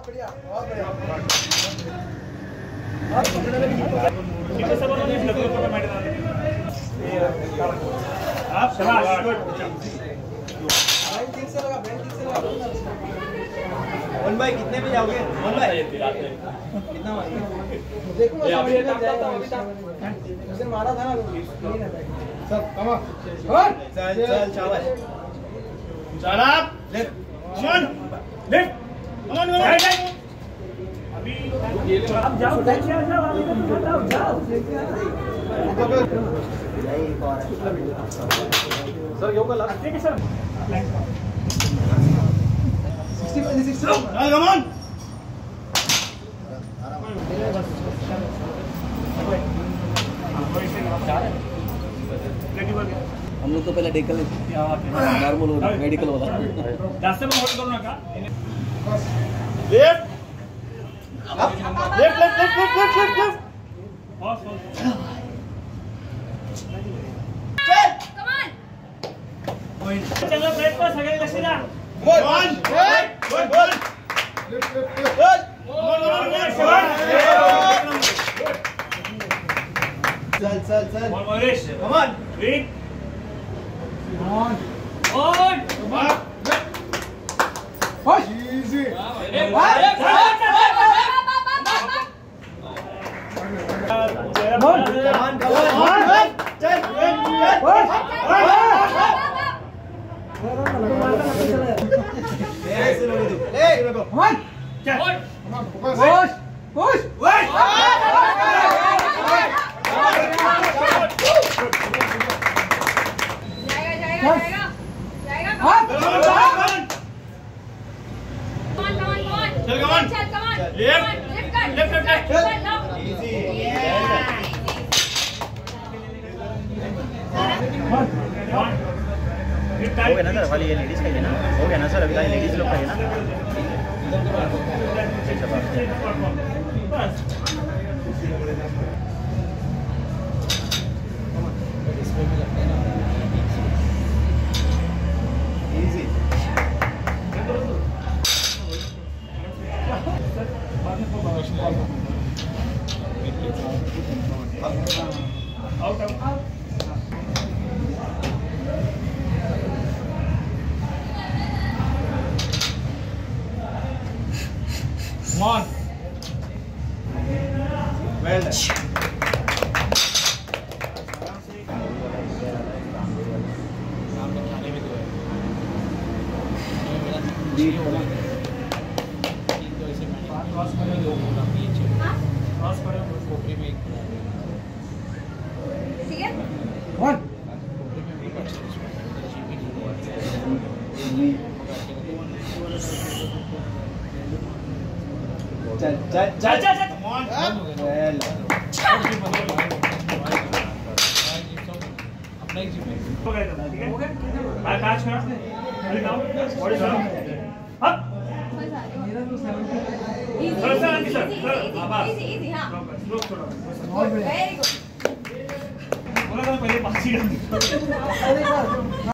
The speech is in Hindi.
बढ़िया बहुत बढ़िया। कितने सब लोग इस लगो पर मार डाल आप शाबाश बैंक ठीक से लगा वन भाई कितने पे जाओगे वन भाई कितना मार देखो मैं समझ में जाता हूं अभी तक उसे मारा था ना सब कमा चल चल शाबाश चल आप लेफ्ट शन लेफ्ट कमान कमान अभी आप जाओ देखिए जाओ अभी तो जाओ सर योगा लास्ट ठीक है सर 60 चल कमान हम लोग तो पहले डेकल नॉर्मल हो रहा मेडिकल वाला जास्त पण होल्ड करू नका left left left left left left left boss चल कम ऑन पॉइंट चलो ब्रेक पर सगळे लक्ष द्या वन गोल गोल चल चल चल ball Mahesh come on read on on push easy हो गया ना सर वाली ये लेडीज का ही है ना हो गया ना सर अभी लेडीज लोग का है ना easy out Come on. well done one चल चल चल चल चल come on well हो गया ठीक है मैं काज करा अभी नाउ बॉडी करो हप सर सर आंटी सर आवाज इजी हां स्लो छोड़ो बहुत बढ़िया वेरी गुड बोला था पहले 5 ही डाल